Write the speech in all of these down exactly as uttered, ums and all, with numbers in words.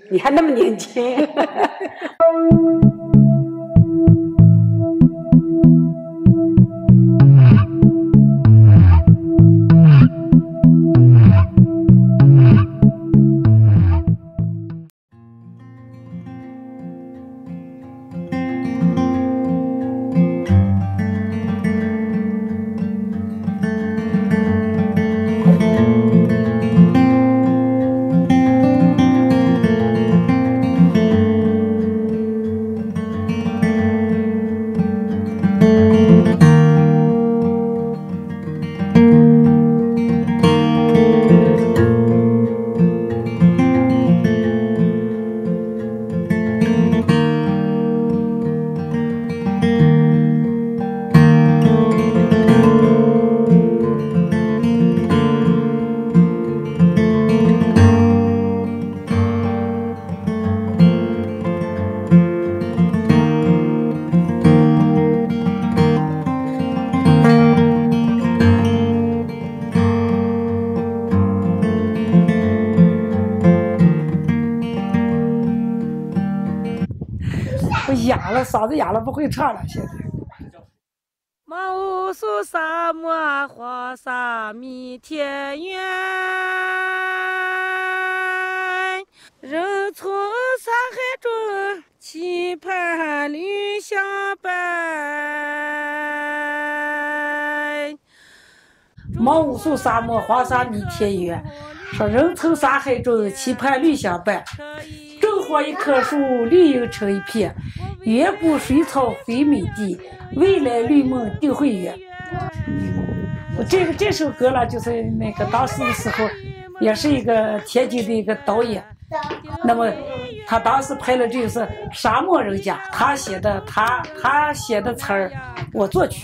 你还那么年轻。我哑了，嗓子哑了，不会唱了。现在。 毛苏沙漠黄沙弥田园，人从山海中期盼侣相伴。 毛苏沙漠黄沙弥田园，说人从山海中期盼侣相伴。种活一棵树，绿荫成一片，远古水草飞美地，未来绿梦定会圆。我这个这首歌呢，就是那个当时的时候，也是一个天津的一个导演，那么他当时拍了这个是《沙漠人家》，他写的他他写的词儿，我作曲。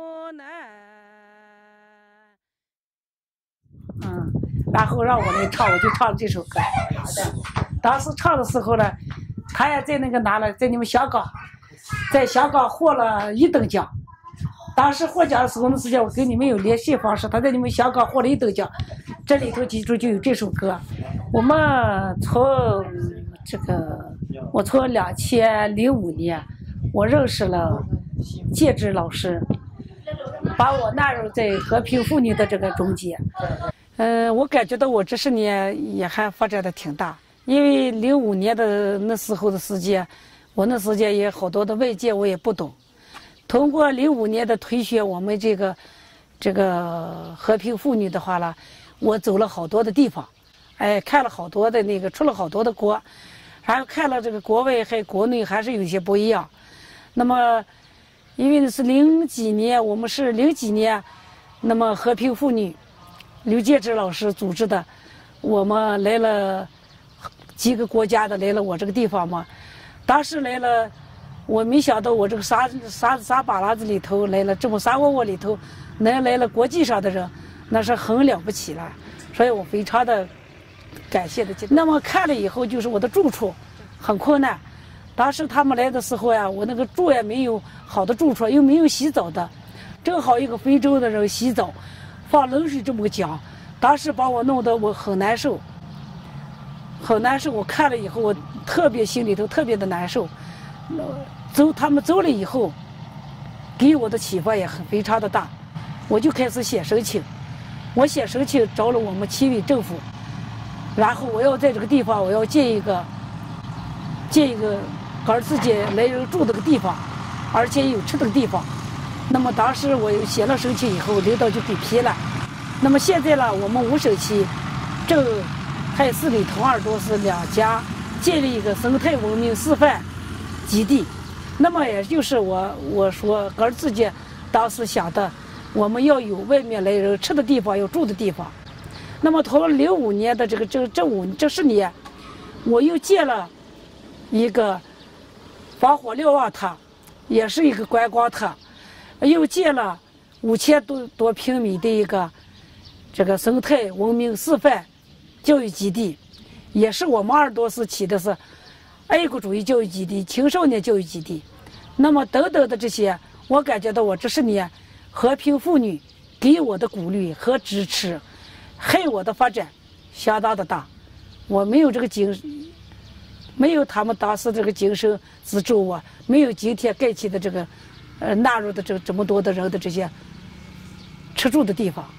嗯，然后让我来唱，我就唱了这首歌。当时唱的时候呢，他也在那个哪了，在你们香港，在香港获了一等奖。当时获奖的时候，那时间我跟你们有联系方式，他在你们香港获了一等奖，这里头记住就有这首歌。我们从这个，我从两千零五年，我认识了介质老师，把我纳入在和平妇女的这个中间。嗯，我感觉到我这十年也还发展的挺大。因为零五年的那时候的时间，我那时间也好多的外界我也不懂。通过零五年的推选，我们这个这个和平妇女的话了，我走了好多的地方，哎，看了好多的那个，出了好多的国，然后看了这个国外还国内还是有些不一样。那么，因为是零几年，我们是零几年，那么和平妇女刘介质老师组织的，我们来了。几个国家的来了我这个地方嘛，当时来了，我没想到我这个沙沙沙巴拉子里头来了这么沙窝窝里头，能来了国际上的人，那是很了不起了，所以我非常的感谢的。那么看了以后，就是我的住处很困难，当时他们来的时候呀，我那个住也没有好的住处，又没有洗澡的，正好一个非洲的人洗澡，放冷水这么个讲，当时把我弄得我很难受。很难受，我看了以后，我特别心里头特别的难受。走，他们走了以后，给我的启发也很非常的大，我就开始写申请。我写申请找了我们七位政府，然后我要在这个地方，我要建一个，建一个给自己来人住这个地方，而且有吃的地方。那么当时我写了申请以后，领导就给批了。那么现在呢，我们五省区正海市里头尔多是两家建立一个生态文明示范基地，那么也就是我我说跟自己当时想的，我们要有外面来人吃的地方，有住的地方。那么从零五年的这个这这五这十年，我又建了一个防火瞭望塔，也是一个观光塔，又建了五千多多平米的一个这个生态文明示范教育基地，也是我们鄂尔多斯起的是爱国主义教育基地、青少年教育基地。那么等等的这些，我感觉到我这十年和平妇女给我的鼓励和支持，害我的发展相当的大。我没有这个精没有他们当时这个精神资助啊，没有今天盖起的这个，呃，纳入的这这么多的人的这些吃住的地方。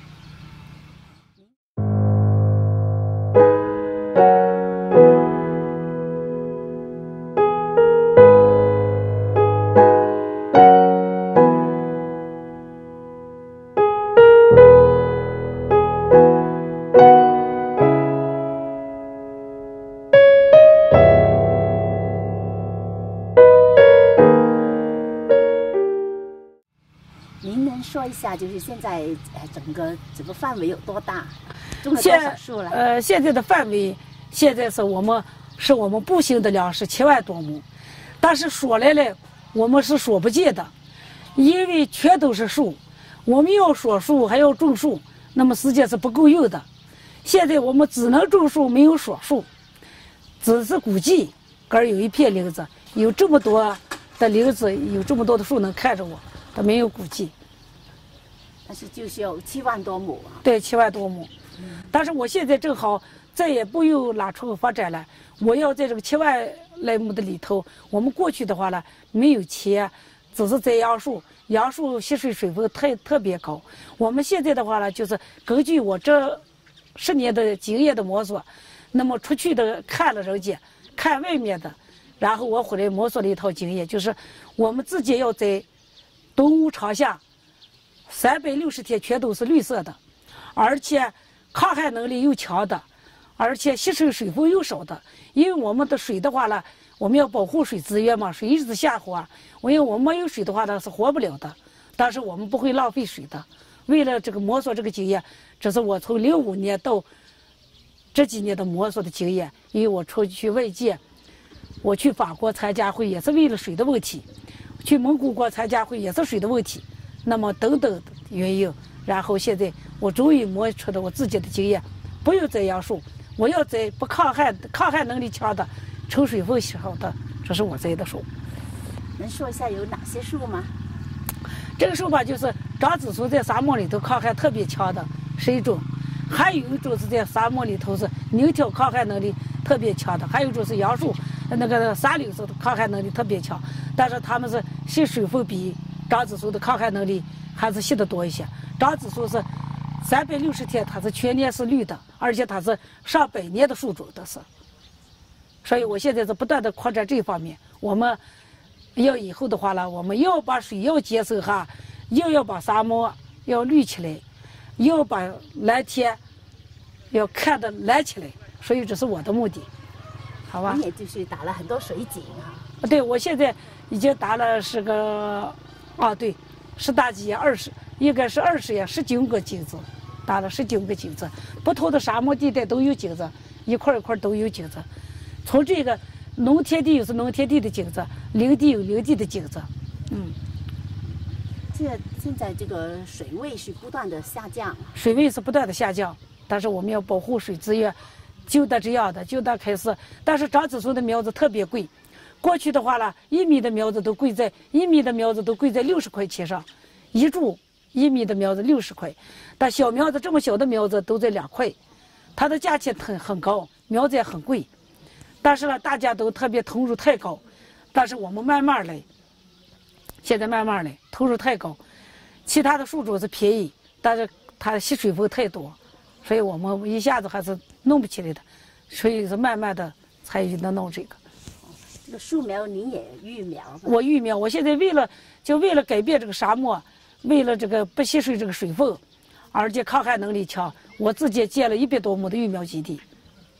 说一下，就是现在呃整个整个范围有多大，种了多少树了？ 呃，现在的范围，现在是我们是我们步行的量是七万多亩，但是说来了，我们是说不尽的，因为全都是树，我们要说树还要种树，那么时间是不够用的。现在我们只能种树，没有说树，只是估计，这儿有一片林子，有这么多的林子，有这么多的树能看着我，它没有估计。 但是就是有七万多亩啊。 对，七万多亩。嗯。但是我现在正好再也不用拉出口发展了，我要在这个七万来亩的里头，我们过去的话呢，没有钱，只是栽杨树，杨树吸水水分特特别高。我们现在的话呢，就是根据我这十年的经验的摸索，那么出去的看了人家，看外面的，然后我回来摸索了一套经验，就是我们自己要在冬屋长夏。三百六十天全都是绿色的，而且抗旱能力又强的，而且吸收水分又少的。因为我们的水的话呢，我们要保护水资源嘛，水一直下滑，因为我们没有水的话呢是活不了的。但是我们不会浪费水的。为了这个摸索这个经验，这是我从零五年到这几年的摸索的经验。因为我出去外界，我去法国参加会也是为了水的问题，去蒙古国参加会也是水的问题。那么等等原因，然后现在我终于摸出了我自己的经验，不用栽杨树，我要栽不抗旱、抗旱能力强的、抽水分好的，这是我栽的树。 能说一下有哪些树吗？ 这个树吧，就是樟子树，在沙漠里头抗旱特别强的是一种，还有一种是在沙漠里头是拧条抗旱能力特别强的，还有一种是杨树，那个沙柳树抗旱能力特别强，但是它们是吸水分比樟子树的抗旱能力还是吸得多一些。樟子树是三百六十天，它是全年是绿的，而且它是上百年的树种的是。所以我现在是不断的扩展这方面。我们要以后的话呢，我们要把水要节省哈，又要把沙漠要绿起来，要把蓝天要看得蓝起来。所以这是我的目的，好吧？ 你也就是打了很多水井哈。 对，我现在已经打了是个。啊，对，十大几二十，应该是二十呀，十九个井子，打了十九个井子，不同的沙漠地带都有井子，一块一块都有井子。从这个农田地有是农田地的井子，林地有林地的井子，嗯。 这现在这个水位是不断的下降， 水位是不断的下降，但是我们要保护水资源，就得这样的，就得开始。但是樟子树的苗子特别贵。过去的话呢，一米的苗子都贵在一米的苗子都贵在六十块钱上，一株一米的苗子六十块，但小苗子这么小的苗子都在两块，它的价钱很很高，苗子也很贵，但是呢，大家都特别投入太高，但是我们慢慢来，现在慢慢来，投入太高，其他的树种是便宜，但是它吸水分太多，所以我们一下子还是弄不起来的，所以是慢慢的才能弄这个。 这个树苗你也育苗？ 我育苗，我现在为了就为了改变这个沙漠，为了这个不吸收这个水分，而且抗旱能力强，我自己建了一百多亩的育苗基地。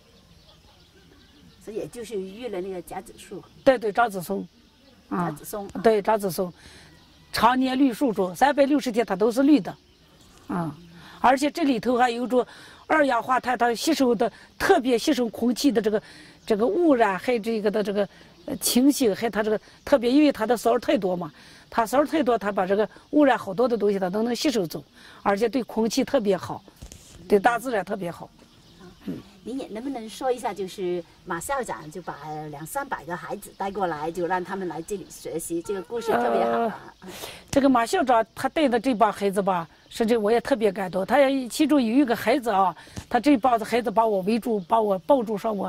所以也就是育了那个夹子树。 对对，樟子松。 夹子松。 啊、对，樟子松，常年绿树种，三百六十天它都是绿的，啊、嗯，而且这里头还有着二氧化碳，它吸收的特别吸收空气的这个这个污染，还这个的这个。清醒，还它这个特别，因为它的丝儿太多嘛，它丝儿太多，它把这个污染好多的东西它都能吸收走，而且对空气特别好，对大自然特别好。 嗯，您也能不能说一下，就是马校长就把两三百个孩子带过来，就让他们来这里学习，这个故事特别好、啊呃。 这个马校长他带的这帮孩子吧，甚至我也特别感动。他其中有一个孩子啊，他这帮子孩子把我围住，把我抱住，说我。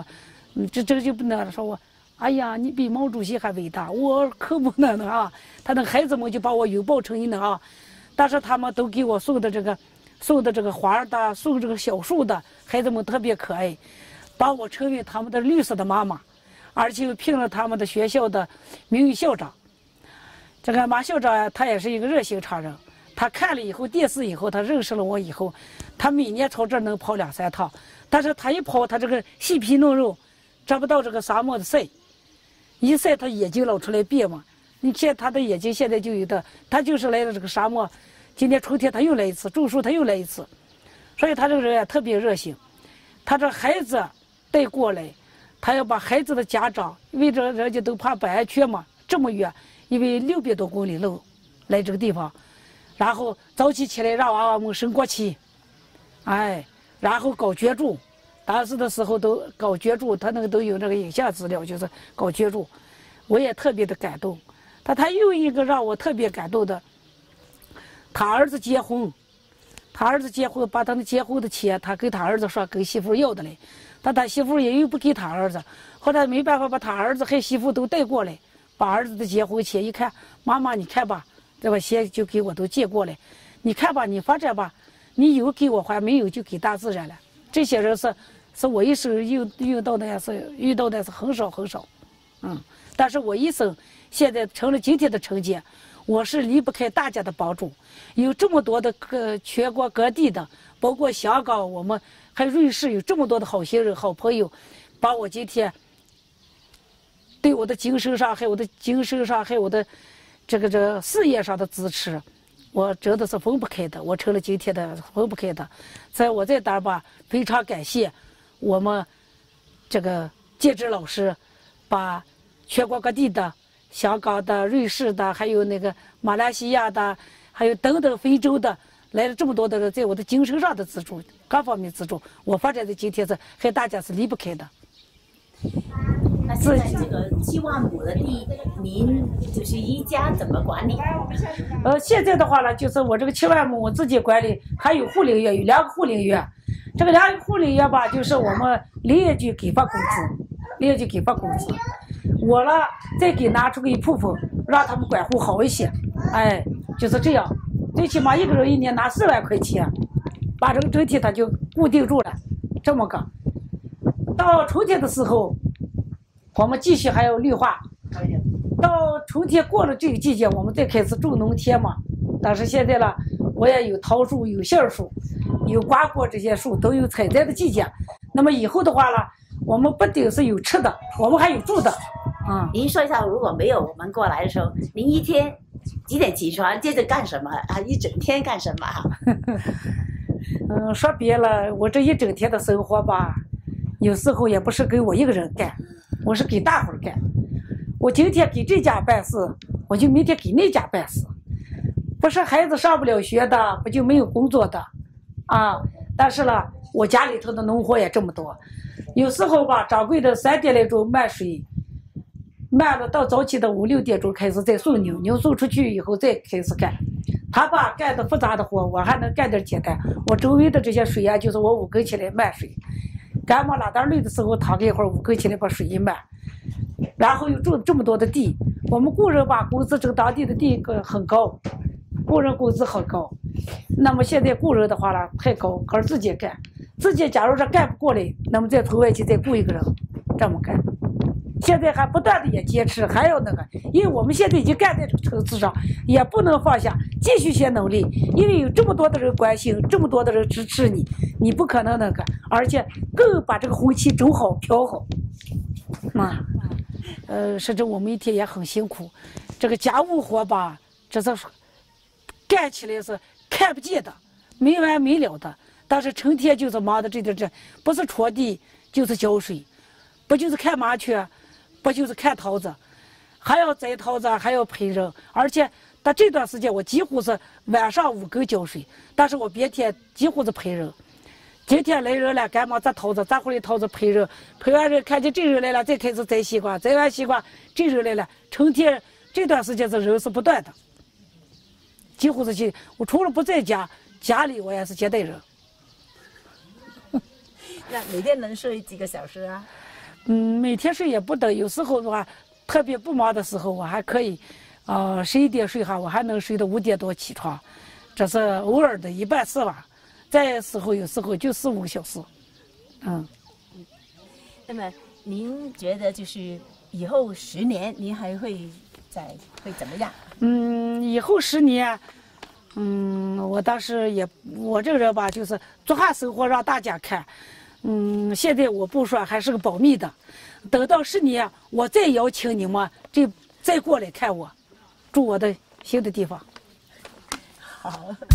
嗯，这这个就不能说我，哎呀，你比毛主席还伟大，我可不能的啊。他那孩子们就把我拥抱成瘾的啊，但是他们都给我送的这个，送的这个花的，送这个小树的，孩子们特别可爱，把我称为他们的绿色的妈妈，而且又聘了他们的学校的名誉校长。这个马校长啊，他也是一个热心肠人。他看了以后电视以后，他认识了我以后，他每年朝这儿能跑两三趟，但是他一跑，他这个细皮嫩肉，找不到这个沙漠的晒，一晒他眼睛老出来变嘛。你看他的眼睛现在就有的，他就是来了这个沙漠，今年春天他又来一次，种树他又来一次，所以他这个人啊特别热心。他这孩子带过来，他要把孩子的家长，因为这人家都怕不安全嘛，这么远，因为六百多公里路来这个地方。然后早起起来让娃娃们升国旗，哎，然后搞捐助，当时的时候都搞捐助，他那个都有那个影像资料，就是搞捐助，我也特别的感动。他他又一个让我特别感动的，他儿子结婚，他儿子结婚把他的结婚的钱，他跟他儿子说跟媳妇要的嘞，但他媳妇也又不给他儿子，后来没办法把他儿子和媳妇都带过来，把儿子的结婚钱一看，妈妈你看吧。这把钱就给我都借过来，你看吧，你发展吧，你有给我还，没有就给大自然了。这些人是，是我一生遇遇到的是遇到的是很少很少，嗯，但是我一生现在成了今天的成绩，我是离不开大家的帮助，有这么多的各全国各地的，包括香港，我们还瑞士有这么多的好心人、好朋友，把我今天对我的精神上，还有我的精神上，还有我的。这个这个事业上的支持，我真的是分不开的。我成了今天的分不开的，在我在这儿吧，非常感谢我们这个介质老师，把全国各地的、香港的、瑞士的，还有那个马来西亚的，还有等等非洲的，来了这么多的人，在我的精神上的资助，各方面资助，我发展的今天是和大家是离不开的。 那现在这个七万亩的地，您就是一家怎么管理？ 呃，现在的话呢，就是我这个七万亩我自己管理，还有护林员，有两个护林员。这个两个护林员吧，就是我们林业局给发工资，林业局给发工资，我呢再给拿出个一部分，让他们管护好一些。哎，就是这样，最起码一个人一年拿四万块钱，把这个整体他就固定住了，这么个。到春天的时候，我们继续还要绿化。到春天过了这个季节，我们再开始种农田嘛。但是现在呢，我也有桃树、有杏树、有瓜果这些树都有采摘的季节。那么以后的话呢，我们不仅是有吃的，我们还有住的。 嗯，您说一下，如果没有我们过来的时候，您一天几点起床，接着干什么啊？一整天干什么啊？ 嗯，说别了，我这一整天的生活吧，有时候也不是给我一个人干，我是给大伙儿干。我今天给这家办事，我就明天给那家办事。不是孩子上不了学的，不就没有工作的，啊！但是呢，我家里头的农活也这么多，有时候吧，掌柜的三点来钟卖水，卖了到早起的五六点钟开始再送牛，牛送出去以后再开始干。他吧干的复杂的活，我还能干点简单。我周围的这些水啊，就是我五根起来卖水，干嘛拉单累的时候躺个一会儿，五根起来把水一卖。然后又种这么多的地，我们工人吧工资这个当地的地很高，工人工资很高。那么现在工人的话呢太高，可是自己干，自己假如说干不过来，那么再从外去再雇一个人这么干。现在还不断的也坚持，还要那个，因为我们现在已经干在这个层次上，也不能放下，继续些努力，因为有这么多的人关心，这么多的人支持你，你不可能那个，而且更把这个婚期整好调好，啊。呃，甚至我们一天也很辛苦，这个家务活吧，这是干起来是看不见的，没完没了的。但是成天就是忙的这点这，不是锄地就是浇水，不就是看麻雀，不就是看桃子，还要摘桃子，还要培人。而且到这段时间，我几乎是晚上五更浇水，但是我白天几乎是培人。今天来人了，赶忙摘桃子，摘回来桃子培人，培完人看见这人来了，再开始摘西瓜，摘完西瓜这人来了，成天这段时间是人是不断的，几乎是去。我除了不在家，家里我也是接待人。 那每天能睡几个小时啊？ 嗯，每天睡也不等，有时候的话，特别不忙的时候，我还可以，呃，十一点睡哈，我还能睡到五点多起床，这是偶尔的一半是吧？再时候有时候就四五个小时，嗯。 那么您觉得就是以后十年您还会再会怎么样？ 嗯，以后十年。嗯，我当时也，我这个人吧，就是做啥生活让大家看。嗯，现在我不说，还是个保密的。等到十年，我再邀请你们，这再过来看我，住我的新的地方。 好。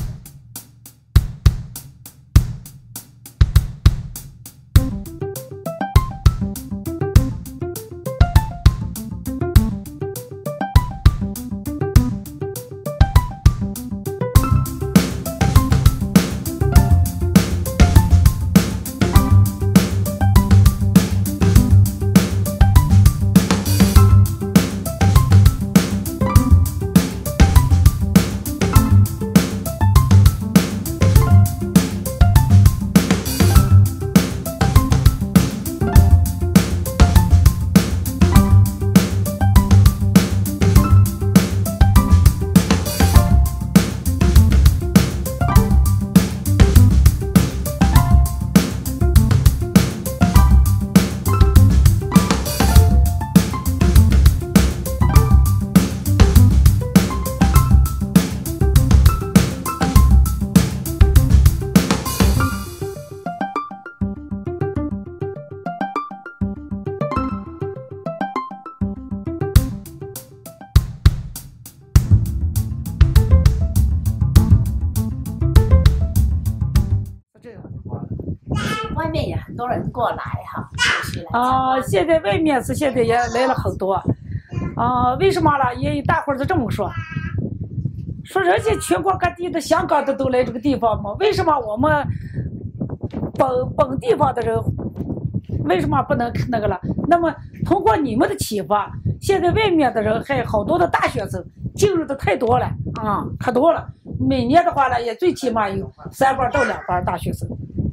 外面也很多人过来哈， 啊，现在外面是现在也来了很多，啊，为什么呢？因为大伙儿都这么说，说人家全国各地的、香港的都来这个地方嘛，为什么我们本本地方的人为什么不能那个了？那么通过你们的启发，现在外面的人还有好多的大学生进入的太多了啊，可多了。每年的话呢，也最起码有三班到两班大学生。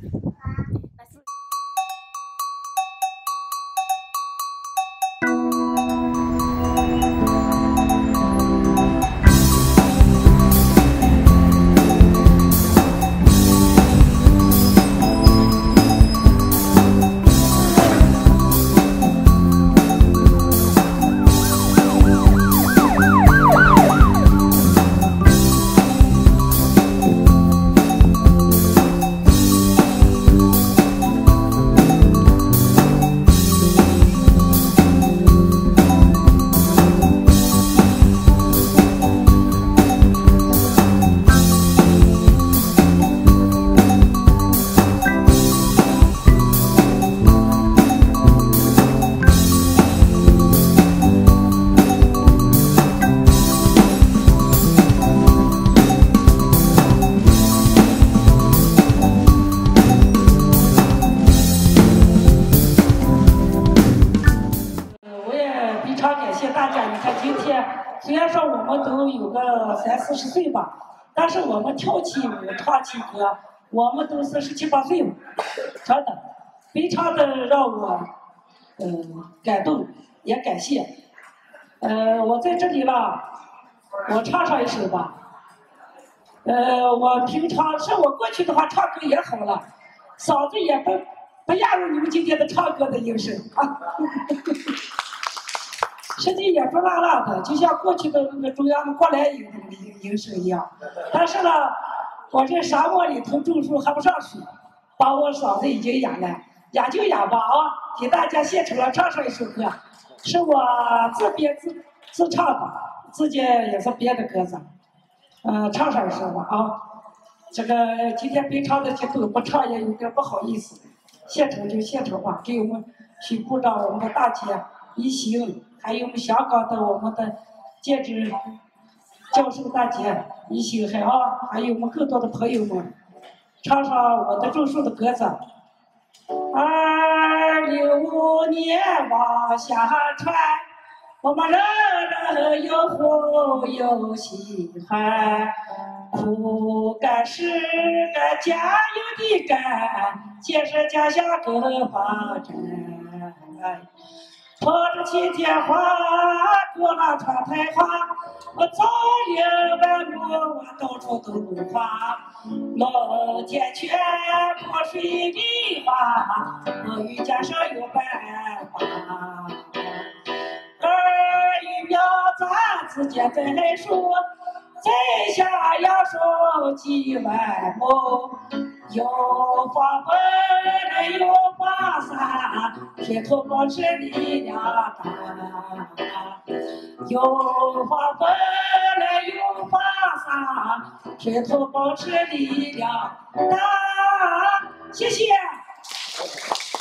虽然说我们都有个三四十岁吧，但是我们跳起舞、唱起歌，我们都是十七八岁了，真的，非常的让我嗯、呃、感动，也感谢。呃，我在这里了，我唱上一首吧。呃，我平常是我过去的话唱歌也好了，嗓子也不不亚于你们今天的唱歌的音声啊。实际也不辣辣的，就像过去的那个中央的过来音那个音音声一样。但是呢，我这沙漠里头种树喝不上水，把我嗓子已经哑了，哑就哑吧啊！给大家献成了唱上一首歌，是我自编自自唱的，自己也是编的歌子，嗯、呃，唱上一首吧啊！这个今天北唱的节奏不唱也有点不好意思，献成就献成吧，给我们许部长、我们的大姐一行。还有我们香港的我们的建筑教授大姐一行，还啊，还有我们更多的朋友们，唱上我的种树的歌子。二六年往下传，我们人人有福有喜欢，苦干是个加油的干，建设家乡更发展。 拖着七天花，过了穿台花，我早已万木，我到处都露花。老天泉破水梨花，我遇见上有百花。儿一苗咱自己栽树，栽下杨树几万亩。有花粉有花伞，铁头保持力量大。有花粉有花伞，铁头保持力量大。谢谢。